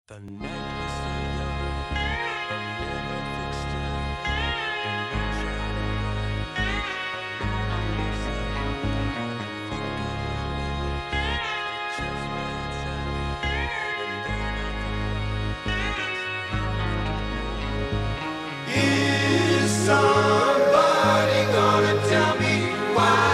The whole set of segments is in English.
The night was so young, but never fixed it. And I tried to run along myself. It just went south, and then I found is somebody gonna tell me why?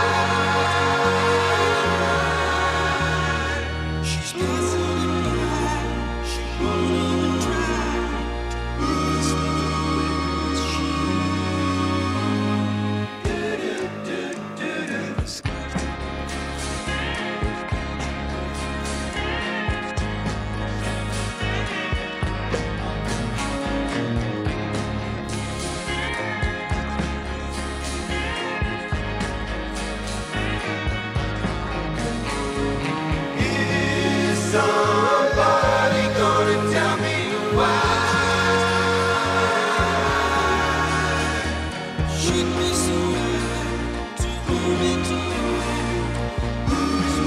She's passing it by, she won't even try to ask me where is she? The sky's Is somebody gonna tell me why? She'd be so right to hold me to who's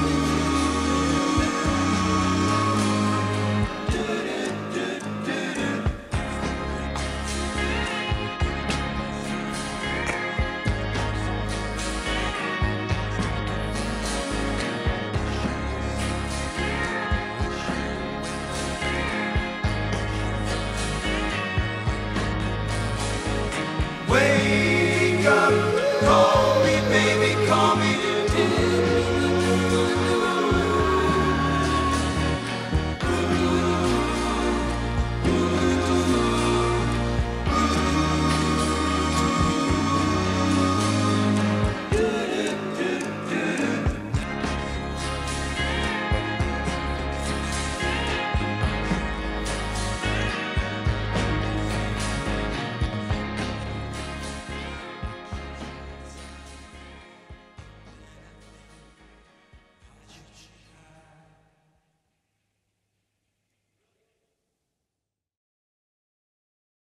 Wake up, call